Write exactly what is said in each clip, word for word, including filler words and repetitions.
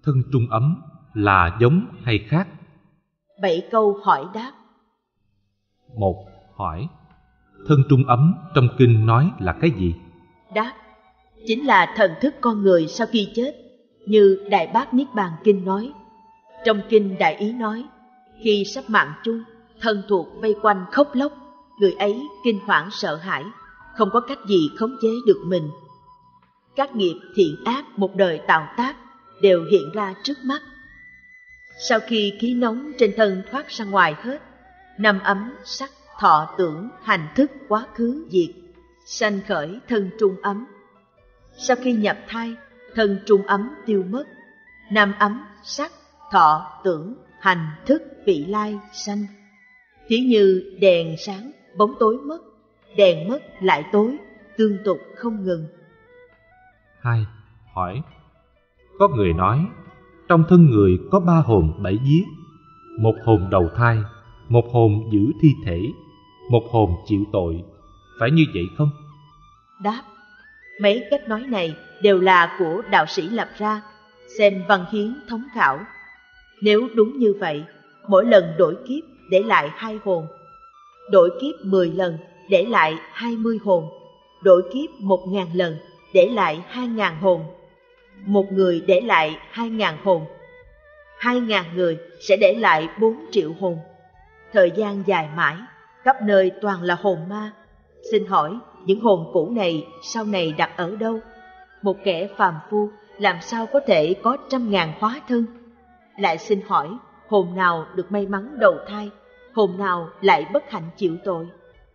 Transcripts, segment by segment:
Thân trung ấm là giống hay khác? Bảy câu hỏi đáp. Một. Hỏi: thân trung ấm trong kinh nói là cái gì? Đáp: chính là thần thức con người sau khi chết, như Đại Bát Niết Bàn Kinh nói. Trong kinh Đại Ý nói, khi sắp mạng chung, thân thuộc vây quanh khóc lóc, người ấy kinh hoảng sợ hãi, không có cách gì khống chế được mình. Các nghiệp thiện ác một đời tạo tác đều hiện ra trước mắt. Sau khi khí nóng trên thân thoát ra ngoài hết, năm ấm sắc, thọ, tưởng, hành, thức, quá khứ, diệt, sanh khởi thân trung ấm. Sau khi nhập thai, thân trung ấm tiêu mất, năm ấm sắc, thọ, tưởng, hành, thức, vị lai, sanh. Thí như đèn sáng, bóng tối mất, đèn mất lại tối, tương tục không ngừng. Hai. Hỏi: có người nói trong thân người có ba hồn bảy vía, một hồn đầu thai, một hồn giữ thi thể, một hồn chịu tội, phải như vậy không? Đáp: mấy cách nói này đều là của đạo sĩ lập ra, xem văn hiến thống khảo. Nếu đúng như vậy, mỗi lần đổi kiếp để lại hai hồn, đổi kiếp mười lần để lại hai mươi hồn, đổi kiếp một ngàn lần để lại hai ngàn hồn. Một người để lại hai ngàn hồn, hai ngàn người sẽ để lại bốn triệu hồn. Thời gian dài mãi, khắp nơi toàn là hồn ma. Xin hỏi, những hồn cũ này sau này đặt ở đâu? Một kẻ phàm phu làm sao có thể có trăm ngàn hóa thân? Lại xin hỏi, hồn nào được may mắn đầu thai, hồn nào lại bất hạnh chịu tội?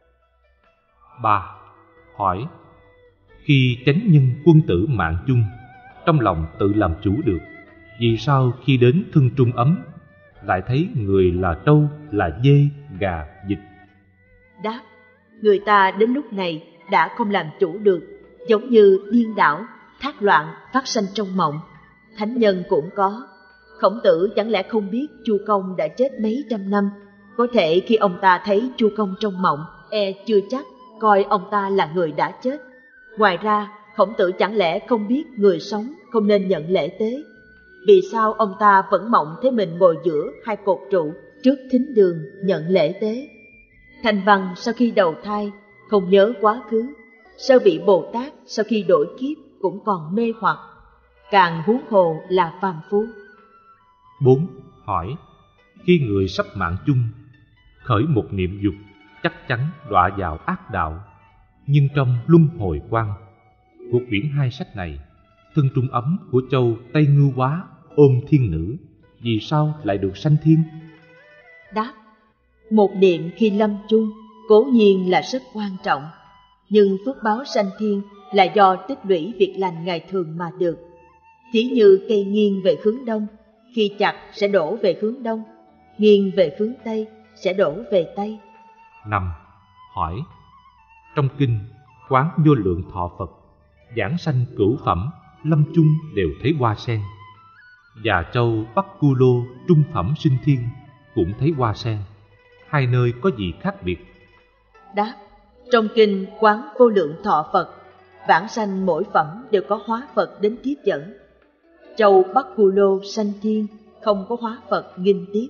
Ba. Hỏi: khi chánh nhân quân tử mạng chung, trong lòng tự làm chủ được, vì sao khi đến thân trung ấm lại thấy người là trâu, là dê, gà, vịt? Đáp: người ta đến lúc này đã không làm chủ được, giống như điên đảo, thác loạn phát sanh trong mộng. Thánh nhân cũng có. Khổng Tử chẳng lẽ không biết Chu Công đã chết mấy trăm năm? Có thể khi ông ta thấy Chu Công trong mộng, e chưa chắc coi ông ta là người đã chết. Ngoài ra, Khổng Tử chẳng lẽ không biết người sống không nên nhận lễ tế? Vì sao ông ta vẫn mộng thấy mình ngồi giữa hai cột trụ trước thính đường nhận lễ tế? Thành Văn sau khi đầu thai không nhớ quá khứ, sao vị Bồ Tát sau khi đổi kiếp cũng còn mê hoặc, càng huống hồ là phàm phu. Bốn. Hỏi: khi người sắp mạng chung, khởi một niệm dục, chắc chắn đọa vào ác đạo, nhưng trong luân hồi quan, của quyển hai sách này, thân trung ấm của châu Tây Ngưu Hóa ôm thiên nữ, vì sao lại được sanh thiên? Đáp: một niệm khi lâm chung cố nhiên là rất quan trọng, nhưng phước báo sanh thiên là do tích lũy việc lành ngày thường mà được. Thí như cây nghiêng về hướng đông, khi chặt sẽ đổ về hướng đông, nghiêng về hướng tây sẽ đổ về tây. Năm. Hỏi: trong kinh quán vô lượng thọ Phật, giảng sanh cửu phẩm, lâm chung đều thấy hoa sen, và châu Bắc Cu Lô trung phẩm sinh thiên cũng thấy hoa sen, hai nơi có gì khác biệt? Đáp: trong kinh quán vô lượng thọ Phật, vãng sanh mỗi phẩm đều có hóa Phật đến tiếp dẫn. Châu Bắc Cu Lô sanh thiên, không có hóa Phật nghinh tiếp.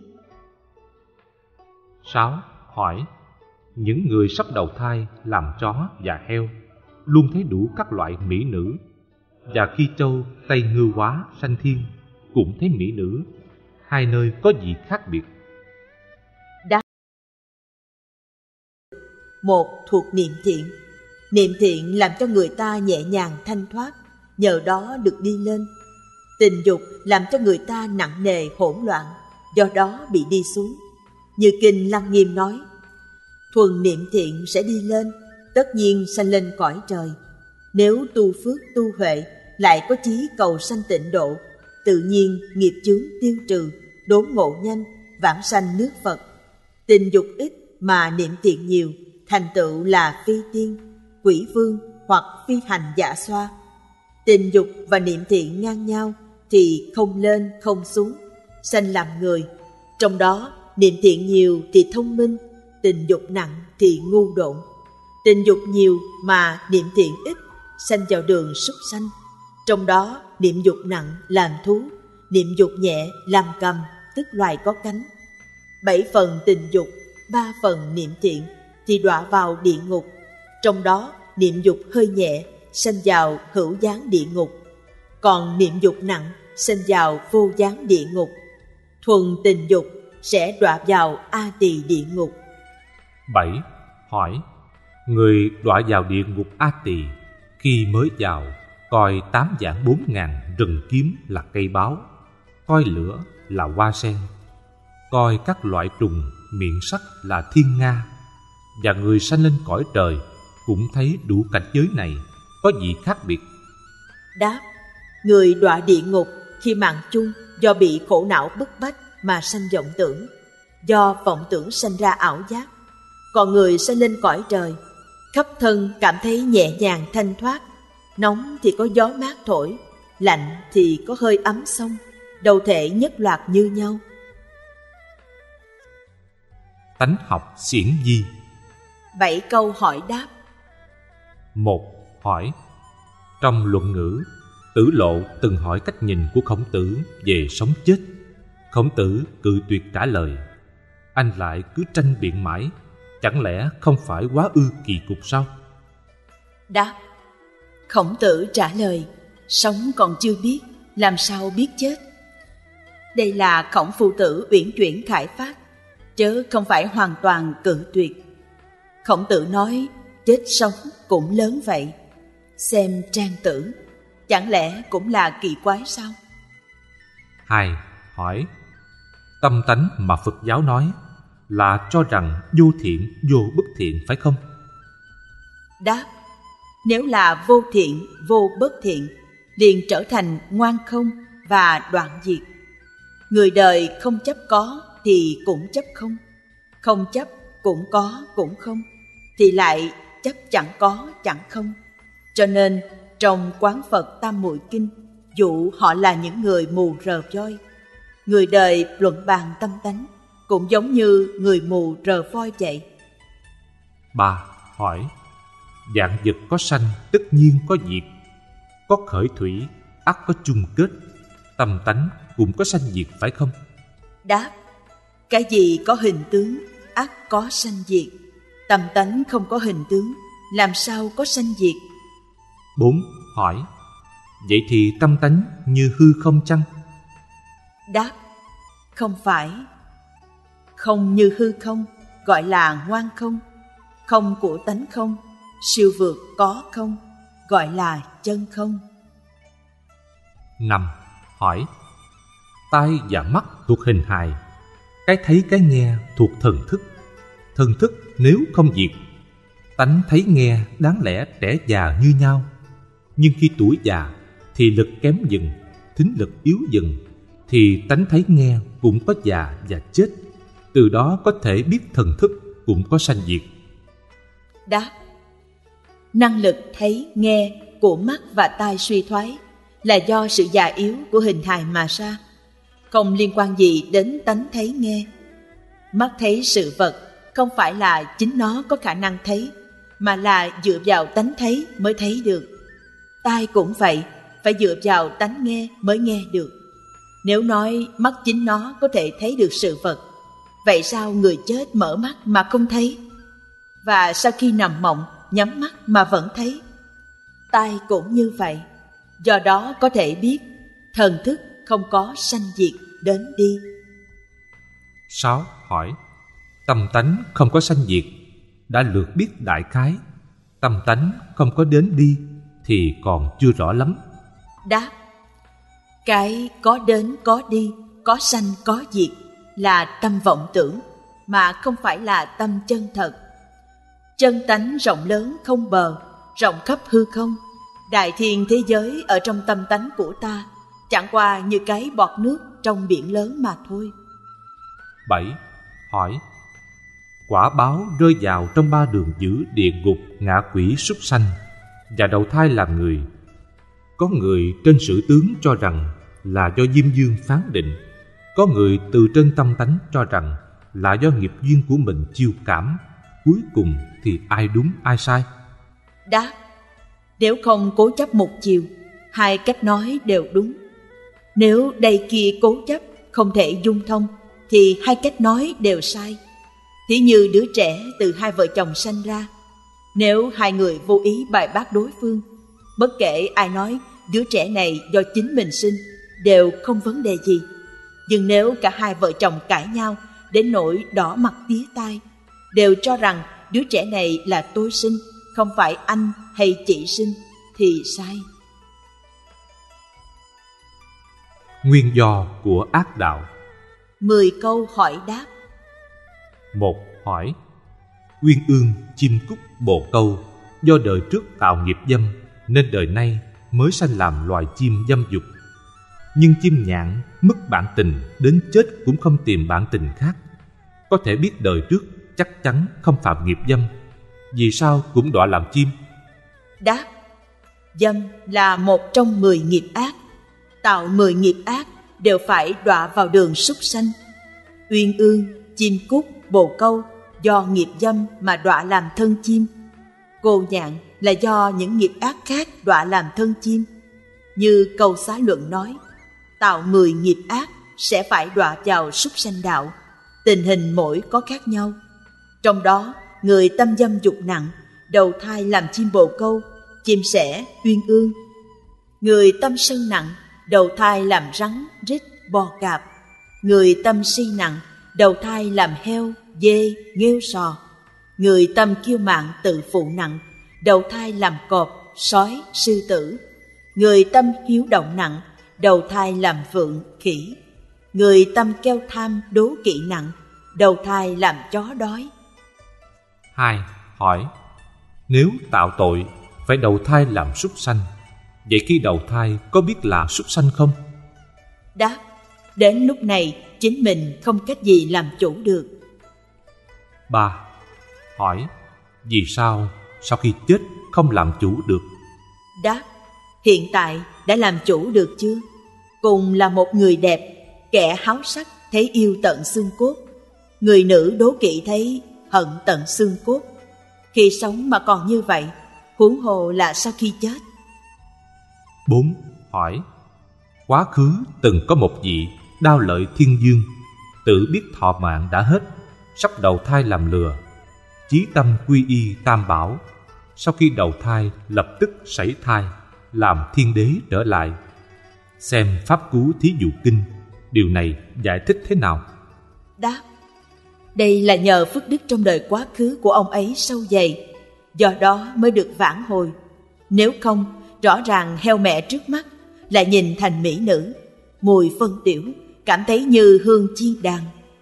Sáu. Hỏi: những người sắp đầu thai làm chó và heo luôn thấy đủ các loại mỹ nữ, và khi châu Tây Ngưu Hóa sanh thiên cũng thấy mỹ nữ, hai nơi có gì khác biệt? Đáp: một thuộc niệm thiện. Niệm thiện làm cho người ta nhẹ nhàng thanh thoát, nhờ đó được đi lên. Tình dục làm cho người ta nặng nề hỗn loạn, do đó bị đi xuống. Như kinh Lăng Nghiêm nói, thuần niệm thiện sẽ đi lên, tất nhiên sanh lên cõi trời. Nếu tu phước tu huệ, lại có chí cầu sanh tịnh độ, tự nhiên nghiệp chướng tiêu trừ, đốn ngộ nhanh, vãng sanh nước Phật. Tình dục ít mà niệm thiện nhiều, thành tựu là phi tiên, quỷ vương hoặc phi hành dạ xoa. Tình dục và niệm thiện ngang nhau thì không lên không xuống, sanh làm người. Trong đó niệm thiện nhiều thì thông minh, tình dục nặng thì ngu độn. Tình dục nhiều mà niệm thiện ít, sanh vào đường súc sanh. Trong đó niệm dục nặng làm thú, niệm dục nhẹ làm cầm, tức loài có cánh. Bảy phần tình dục, ba phần niệm thiện thì đọa vào địa ngục. Trong đó niệm dục hơi nhẹ sanh vào hữu gián địa ngục, còn niệm dục nặng sanh vào vô gián địa ngục. Thuần tình dục sẽ đọa vào A Tỳ địa ngục. Bảy. Hỏi: người đọa vào địa ngục A Tỳ khi mới vào coi tám vạn bốn ngàn rừng kiếm là cây báo, coi lửa là hoa sen, coi các loại trùng miệng sắt là thiên nga, và người sanh lên cõi trời cũng thấy đủ cảnh giới này, có gì khác biệt? Đáp: người đọa địa ngục khi mạng chung do bị khổ não bức bách mà sanh vọng tưởng, do vọng tưởng sanh ra ảo giác. Còn người sanh lên cõi trời, khắp thân cảm thấy nhẹ nhàng thanh thoát, nóng thì có gió mát thổi, lạnh thì có hơi ấm xông, đầu thể nhất loạt như nhau. Tánh học xiển di. Bảy câu hỏi đáp. Một. Hỏi: trong luận ngữ, Tử Lộ từng hỏi cách nhìn của Khổng Tử về sống chết. Khổng Tử cự tuyệt trả lời. Anh lại cứ tranh biện mãi, chẳng lẽ không phải quá ư kỳ cục sao? Đáp: Khổng Tử trả lời: sống còn chưa biết, làm sao biết chết? Đây là Khổng Phu Tử uyển chuyển khải phát, chớ không phải hoàn toàn cự tuyệt. Khổng Tử nói chết sống cũng lớn vậy. Xem Trang Tử, chẳng lẽ cũng là kỳ quái sao? Hai. Hỏi: tâm tánh mà Phật giáo nói là cho rằng vô thiện vô bất thiện phải không? Đáp: nếu là vô thiện vô bất thiện liền trở thành ngoan không và đoạn diệt. Người đời không chấp có thì cũng chấp không, không chấp cũng có cũng không, thì lại chấp chẳng có chẳng không. Cho nên trong Quán Phật Tam Muội Kinh dụ họ là những người mù rờ voi. Người đời luận bàn tâm tánh cũng giống như người mù rờ voi vậy. Ba. Hỏi: vạn vật có sanh tất nhiên có diệt, có khởi thủy ắt có chung kết, tâm tánh cũng có sanh diệt phải không? Đáp: cái gì có hình tướng ắt có sanh diệt, tâm tánh không có hình tướng, làm sao có sanh diệt? Bốn. Hỏi: vậy thì tâm tánh như hư không chăng? Đáp: không phải. Không như hư không gọi là ngoan không, không của tánh không, siêu vượt có không, gọi là chân không. Năm. Hỏi: tai và mắt thuộc hình hài, cái thấy cái nghe thuộc thần thức. Thần thức nếu không diệt, tánh thấy nghe đáng lẽ trẻ già như nhau. Nhưng khi tuổi già, thì lực kém dần, thính lực yếu dần, thì tánh thấy nghe cũng có già và chết. Từ đó có thể biết thần thức cũng có sanh diệt. Đáp: năng lực thấy nghe của mắt và tai suy thoái là do sự già yếu của hình hài mà ra, không liên quan gì đến tánh thấy nghe. Mắt thấy sự vật không phải là chính nó có khả năng thấy, mà là dựa vào tánh thấy mới thấy được. Tai cũng vậy, phải dựa vào tánh nghe mới nghe được. Nếu nói mắt chính nó có thể thấy được sự vật, vậy sao người chết mở mắt mà không thấy? Và sau khi nằm mộng, nhắm mắt mà vẫn thấy? Tai cũng như vậy, do đó có thể biết thần thức không có sanh diệt đến đi. Sáu. Hỏi: tâm tánh không có sanh diệt, đã lược biết đại khái, tâm tánh không có đến đi thì còn chưa rõ lắm. Đáp: cái có đến có đi, có sanh có diệt là tâm vọng tưởng, mà không phải là tâm chân thật. Chân tánh rộng lớn không bờ, rộng khắp hư không. Đại thiên thế giới ở trong tâm tánh của ta chẳng qua như cái bọt nước trong biển lớn mà thôi. Bảy. Hỏi: quả báo rơi vào trong ba đường dữ địa ngục, ngạ quỷ, súc sanh và đầu thai làm người. Có người trên sử tướng cho rằng là do Diêm Dương phán định, có người từ trên tâm tánh cho rằng là do nghiệp duyên của mình chiêu cảm. Cuối cùng thì ai đúng ai sai? Đáp: nếu không cố chấp một chiều, hai cách nói đều đúng. Nếu đây kia cố chấp, không thể dung thông, thì hai cách nói đều sai. Thí như đứa trẻ từ hai vợ chồng sanh ra, nếu hai người vô ý bài bác đối phương, bất kể ai nói đứa trẻ này do chính mình sinh, đều không vấn đề gì. Nhưng nếu cả hai vợ chồng cãi nhau đến nỗi đỏ mặt tía tai, đều cho rằng đứa trẻ này là tôi sinh, không phải anh hay chị sinh, thì sai. Nguyên do của ác đạo. Mười câu hỏi đáp. Một. Hỏi: Uyên ương, chim cút, bồ câu do đời trước tạo nghiệp dâm, nên đời nay mới sanh làm loài chim dâm dục. Nhưng chim nhạn mất bạn tình, đến chết cũng không tìm bạn tình khác. Có thể biết đời trước chắc chắn không phạm nghiệp dâm, vì sao cũng đọa làm chim? Đáp: dâm là một trong mười nghiệp ác. Tạo mười nghiệp ác đều phải đọa vào đường súc sanh. Uyên ương, chim cút, bồ câu do nghiệp dâm mà đọa làm thân chim. Cô nhạn là do những nghiệp ác khác đọa làm thân chim. Như câu Xá Luận nói, tạo mười nghiệp ác sẽ phải đọa vào súc sanh đạo. Tình hình mỗi có khác nhau. Trong đó, người tâm dâm dục nặng, đầu thai làm chim bồ câu, chim sẻ, uyên ương. Người tâm sân nặng, đầu thai làm rắn, rít, bò cạp. Người tâm si nặng, đầu thai làm heo, dê, nghêu sò. Người tâm kiêu mạn tự phụ nặng, đầu thai làm cọp, sói, sư tử. Người tâm hiếu động nặng, đầu thai làm vượn, khỉ. Người tâm keo tham, đố kỵ nặng, đầu thai làm chó đói. Hai. Hỏi: Nếu tạo tội phải đầu thai làm súc sanh, vậy khi đầu thai có biết là súc sanh không? Đáp: đến lúc này chính mình không cách gì làm chủ được. Ba. Hỏi: Vì sao sau khi chết không làm chủ được? Đáp: hiện tại đã làm chủ được chưa? Cùng là một người đẹp, kẻ háo sắc thấy yêu tận xương cốt, người nữ đố kỵ thấy hận tận xương cốt. Khi sống mà còn như vậy, huống hồ là sau khi chết. Bốn. Hỏi: Quá khứ từng có một vị đao lợi thiên dương, tự biết thọ mạng đã hết, sắp đầu thai làm lừa, chí tâm quy y tam bảo. Sau khi đầu thai lập tức sảy thai, làm thiên đế trở lại. Xem Pháp Cú Thí Dụ Kinh, điều này giải thích thế nào? Đáp: đây là nhờ phước đức trong đời quá khứ của ông ấy sâu dày, do đó mới được vãn hồi. Nếu không, rõ ràng heo mẹ trước mắt lại nhìn thành mỹ nữ, mùi phân tiểu, cảm thấy như hương chiên đàn.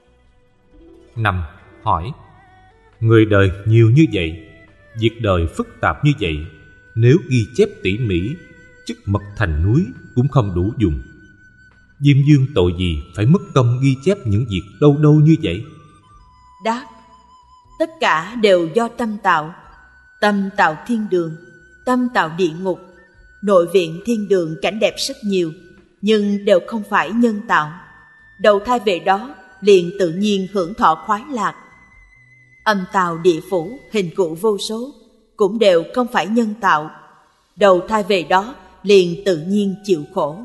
Năm. Hỏi: Người đời nhiều như vậy, việc đời phức tạp như vậy, nếu ghi chép tỉ mỉ, chất mật thành núi cũng không đủ dùng. Diêm Vương tội gì phải mất công ghi chép những việc đâu đâu như vậy? Đáp: tất cả đều do tâm tạo. Tâm tạo thiên đường, tâm tạo địa ngục. Nội viện thiên đường cảnh đẹp rất nhiều, nhưng đều không phải nhân tạo. Đầu thai về đó liền tự nhiên hưởng thọ khoái lạc. Âm tào địa phủ hình cụ vô số, cũng đều không phải nhân tạo. Đầu thai về đó liền tự nhiên chịu khổ.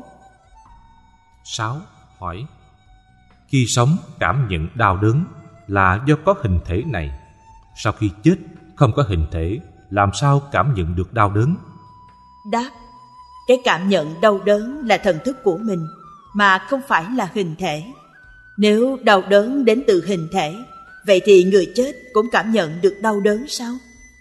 Sáu. Hỏi: Khi sống cảm nhận đau đớn là do có hình thể này, sau khi chết không có hình thể, làm sao cảm nhận được đau đớn? Đáp: cái cảm nhận đau đớn là thần thức của mình, mà không phải là hình thể. Nếu đau đớn đến từ hình thể, vậy thì người chết cũng cảm nhận được đau đớn sao?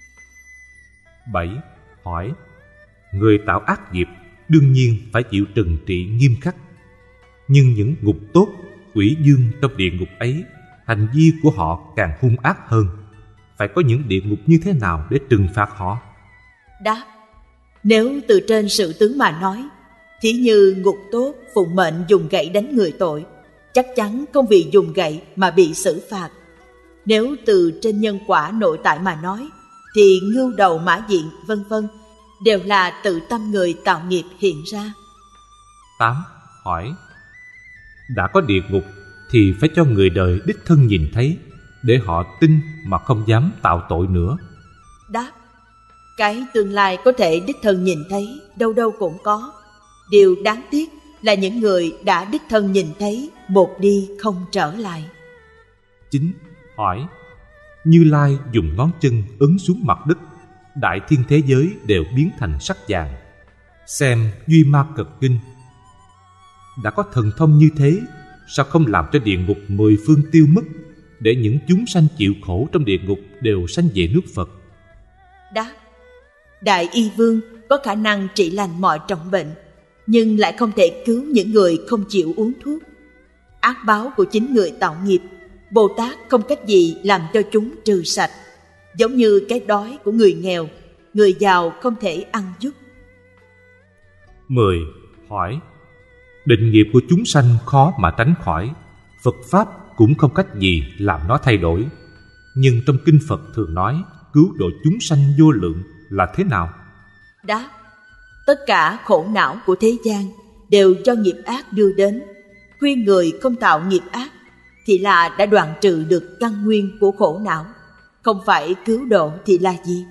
Bảy. Hỏi: Người tạo ác nghiệp đương nhiên phải chịu trừng trị nghiêm khắc, nhưng những ngục tốt, quỷ dương trong địa ngục ấy, hành vi của họ càng hung ác hơn. Phải có những địa ngục như thế nào để trừng phạt họ? Đáp: nếu từ trên sự tướng mà nói, thí như ngục tốt phụng mệnh dùng gậy đánh người tội, chắc chắn không vì dùng gậy mà bị xử phạt. Nếu từ trên nhân quả nội tại mà nói, thì ngưu đầu mã diện vân vân đều là tự tâm người tạo nghiệp hiện ra. Tám. Hỏi: Đã có địa ngục thì phải cho người đời đích thân nhìn thấy, để họ tin mà không dám tạo tội nữa. Đáp: cái tương lai có thể đích thân nhìn thấy đâu đâu cũng có. Điều đáng tiếc là những người đã đích thân nhìn thấy một đi không trở lại. Chín. Hỏi: Như Lai dùng ngón chân ấn xuống mặt đất, đại thiên thế giới đều biến thành sắc vàng. Xem Duy Ma Cật Kinh. Đã có thần thông như thế, sao không làm cho địa ngục mười phương tiêu mất, để những chúng sanh chịu khổ trong địa ngục đều sanh về nước Phật? Đáp: Đại Y Vương có khả năng trị lành mọi trọng bệnh, nhưng lại không thể cứu những người không chịu uống thuốc. Ác báo của chính người tạo nghiệp, Bồ Tát không cách gì làm cho chúng trừ sạch. Giống như cái đói của người nghèo, người giàu không thể ăn giúp. Mười. Hỏi: Định nghiệp của chúng sanh khó mà tránh khỏi, Phật Pháp cũng không cách gì làm nó thay đổi. Nhưng trong Kinh Phật thường nói cứu độ chúng sanh vô lượng là thế nào? Đáp: Tất cả khổ não của thế gian đều do nghiệp ác đưa đến. Khuyên người không tạo nghiệp ác thì là đã đoạn trừ được căn nguyên của khổ não. Không phải cứu độ thì là gì?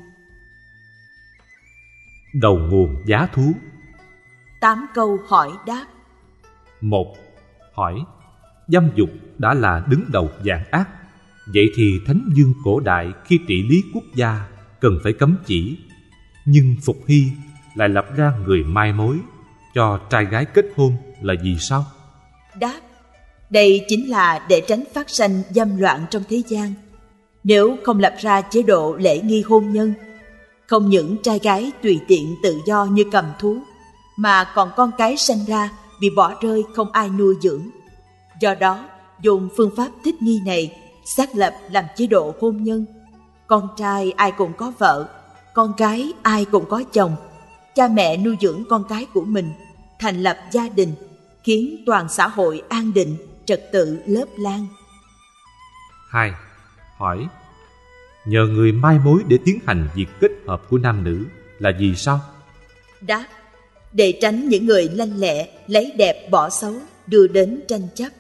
Đầu nguồn giá thú. Tám câu hỏi đáp. Một. Hỏi: Dâm dục đã là đứng đầu vạn ác, vậy thì Thánh Dương cổ đại khi trị lý quốc gia cần phải cấm chỉ, nhưng Phục Hy lại lập ra người mai mối cho trai gái kết hôn là vì sao? Đáp: Đây chính là để tránh phát sanh dâm loạn trong thế gian. Nếu không lập ra chế độ lễ nghi hôn nhân, không những trai gái tùy tiện tự do như cầm thú, mà còn con cái sanh ra bị bỏ rơi không ai nuôi dưỡng. Do đó, dùng phương pháp thích nghi này xác lập làm chế độ hôn nhân. Con trai ai cũng có vợ, con gái ai cũng có chồng. Cha mẹ nuôi dưỡng con cái của mình, thành lập gia đình, khiến toàn xã hội an định, trật tự lớp lan. Hai. Hỏi: Nhờ người mai mối để tiến hành việc kết hợp của nam nữ là vì sao? Đáp: Để tránh những người lanh lẹ lấy đẹp bỏ xấu đưa đến tranh chấp.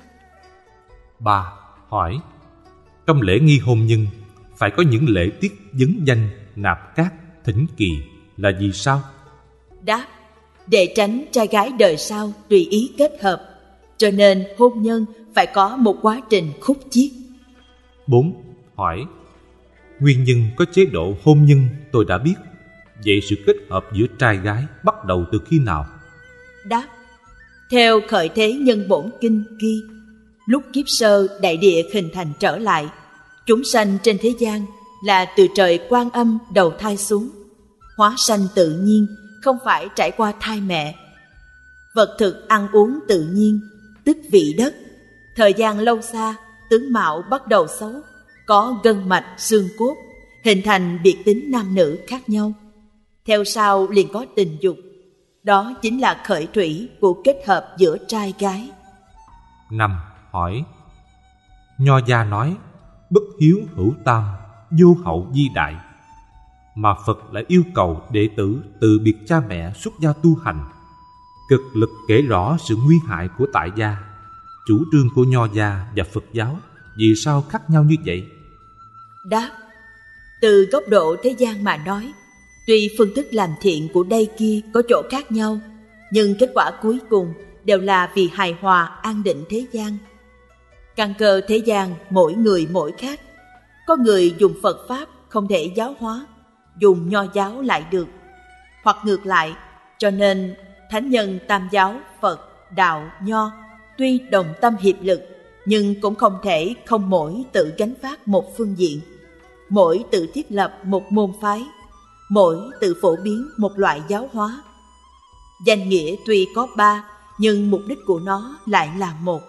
Ba. Hỏi: Trong lễ nghi hôn nhân phải có những lễ tiết vấn danh, nạp cát, thỉnh kỳ là vì sao? Đáp: Để tránh trai gái đời sau tùy ý kết hợp, cho nên hôn nhân phải có một quá trình khúc chiết. Bốn. Hỏi: Nguyên nhân có chế độ hôn nhân tôi đã biết, vậy sự kết hợp giữa trai gái bắt đầu từ khi nào? Đáp: Theo khởi thế nhân bổn kinh ghi, lúc kiếp sơ đại địa hình thành trở lại, chúng sanh trên thế gian là từ trời Quan Âm đầu thai xuống, hóa sanh tự nhiên, không phải trải qua thai mẹ. Vật thực ăn uống tự nhiên, tức vị đất. Thời gian lâu xa, tướng mạo bắt đầu xấu, có gân mạch xương cốt, hình thành biệt tính nam nữ khác nhau. Theo sau liền có tình dục. Đó chính là khởi thủy của kết hợp giữa trai gái. Năm. Hỏi: Nho gia nói bất hiếu hữu tam, vô hậu di đại, mà Phật lại yêu cầu đệ tử từ biệt cha mẹ xuất gia tu hành, cực lực kể rõ sự nguy hại của tại gia. Chủ trương của Nho gia và Phật giáo vì sao khác nhau như vậy? Đáp: Từ góc độ thế gian mà nói, tuy phương thức làm thiện của đây kia có chỗ khác nhau, nhưng kết quả cuối cùng đều là vì hài hòa an định thế gian. Căn cơ thế gian mỗi người mỗi khác. Có người dùng Phật Pháp không thể giáo hóa, dùng Nho giáo lại được, hoặc ngược lại. Cho nên thánh nhân Tam giáo Phật, Đạo, Nho tuy đồng tâm hiệp lực, nhưng cũng không thể không mỗi tự gánh vác một phương diện, mỗi tự thiết lập một môn phái, mỗi tự phổ biến một loại giáo hóa. Danh nghĩa tuy có ba, nhưng mục đích của nó lại là một.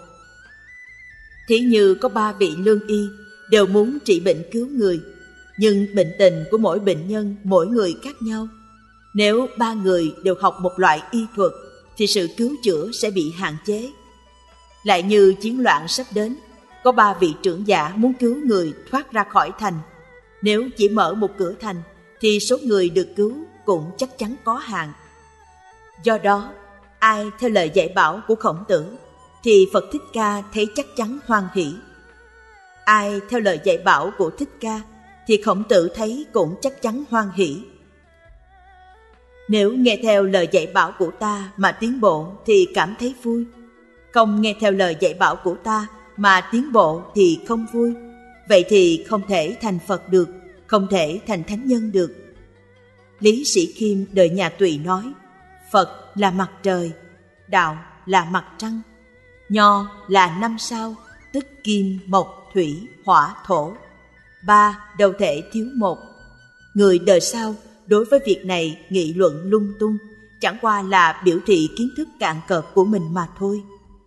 Thí như có ba vị lương y đều muốn trị bệnh cứu người, nhưng bệnh tình của mỗi bệnh nhân mỗi người khác nhau. Nếu ba người đều học một loại y thuật thì sự cứu chữa sẽ bị hạn chế. Lại như chiến loạn sắp đến, có ba vị trưởng giả muốn cứu người thoát ra khỏi thành. Nếu chỉ mở một cửa thành thì số người được cứu cũng chắc chắn có hạn. Do đó, ai theo lời dạy bảo của Khổng Tử thì Phật Thích Ca thấy chắc chắn hoan hỷ. Ai theo lời dạy bảo của Thích Ca thì Khổng Tử thấy cũng chắc chắn hoan hỷ. Nếu nghe theo lời dạy bảo của ta mà tiến bộ thì cảm thấy vui. Không nghe theo lời dạy bảo của ta mà tiến bộ thì không vui. Vậy thì không thể thành Phật được, không thể thành thánh nhân được. Lý Sĩ Khiêm đời nhà Tùy nói, Phật là mặt trời, đạo là mặt trăng, nho là năm sao, tức kim, mộc, thủy, hỏa, thổ. Ba đâu thể thiếu một. Người đời sau đối với việc này nghị luận lung tung, chẳng qua là biểu thị kiến thức cạn cợt của mình mà thôi.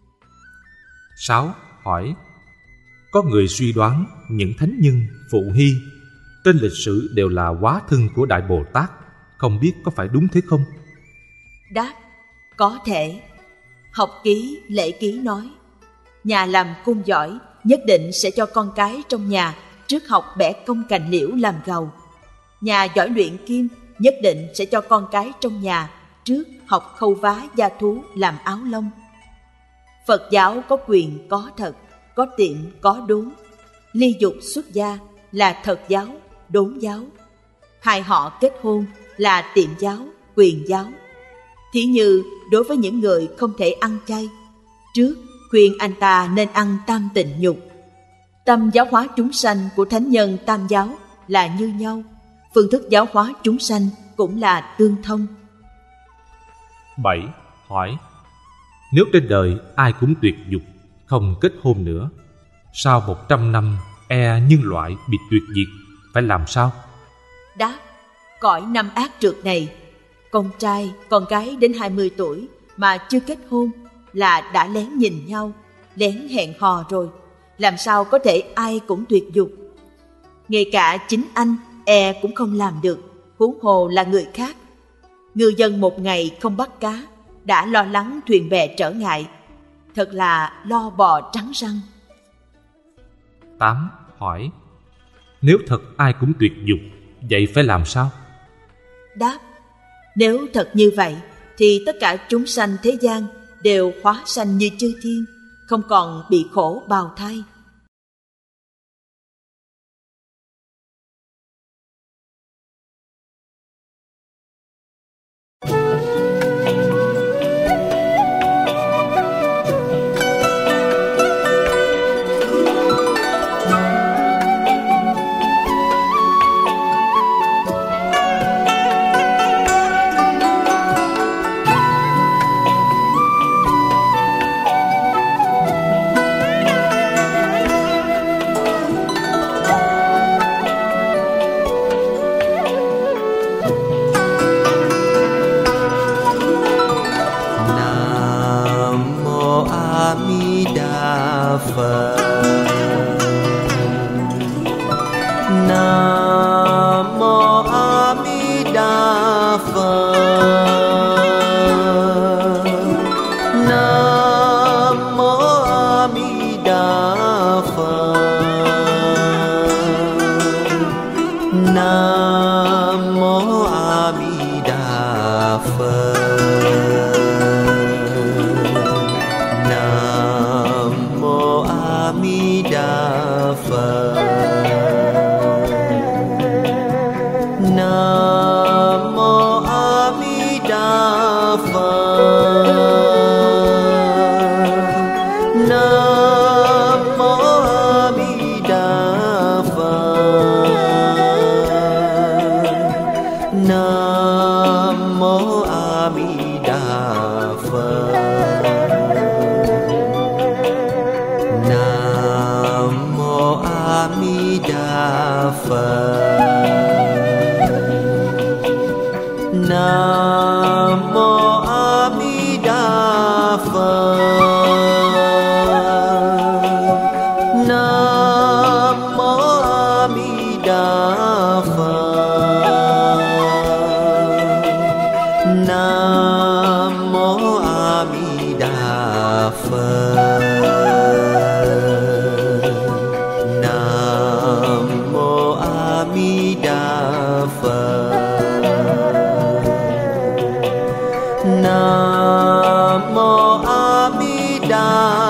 Sáu. Hỏi: có người suy đoán những thánh nhân, phụ hy trên lịch sử đều là hóa thân của Đại Bồ Tát, không biết có phải đúng thế không? Đáp: có thể. Học ký Lễ Ký nói, nhà làm cung giỏi nhất định sẽ cho con cái trong nhà trước học bẻ công cành liễu làm gầu. Nhà giỏi luyện kim nhất định sẽ cho con cái trong nhà trước học khâu vá da thú làm áo lông. Phật giáo có quyền có thật, có tiệm có đốn. Ly dục xuất gia là thật giáo, đốn giáo. Hai họ kết hôn là tiệm giáo, quyền giáo. Thí như đối với những người không thể ăn chay, trước khuyên anh ta nên ăn tam tịnh nhục. Tâm giáo hóa chúng sanh của thánh nhân tam giáo là như nhau, phương thức giáo hóa chúng sanh cũng là tương thông. Bảy. Hỏi: nếu trên đời ai cũng tuyệt dục, không kết hôn nữa, sau một trăm năm e nhân loại bị tuyệt diệt, phải làm sao? Đáp: cõi năm ác trượt này, con trai, con gái đến hai mươi tuổi mà chưa kết hôn là đã lén nhìn nhau, lén hẹn hò rồi, làm sao có thể ai cũng tuyệt dục. Ngay cả chính anh e cũng không làm được, huống hồ là người khác. Ngư dân một ngày không bắt cá đã lo lắng thuyền bè trở ngại, thật là lo bò trắng răng. Tám. Hỏi: nếu thật ai cũng tuyệt dục, vậy phải làm sao? Đáp: nếu thật như vậy thì tất cả chúng sanh thế gian đều hóa sanh như chư thiên, không còn bị khổ bào thai.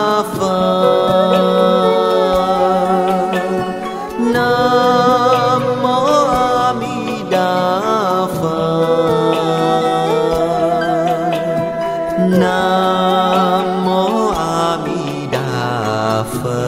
Nam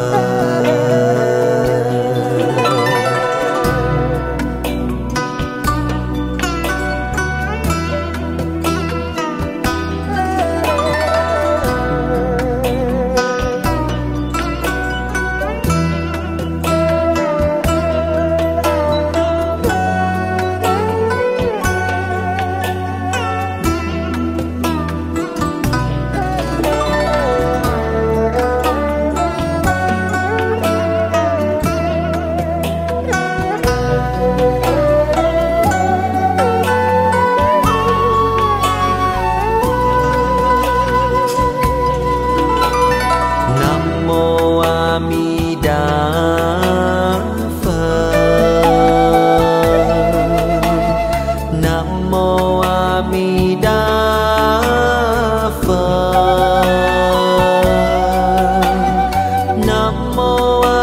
Nam mô